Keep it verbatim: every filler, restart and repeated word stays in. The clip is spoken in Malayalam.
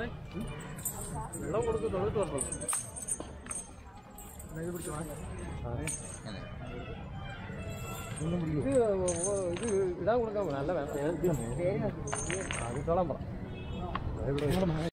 വെള്ളം കൊടുത്ത് തൊഴുത്ത് വരണം. ഇത് ഇത് ഇടാൻ കൊടുക്കാൻ നല്ല വേണം. അത് തൊളാൻ പറ.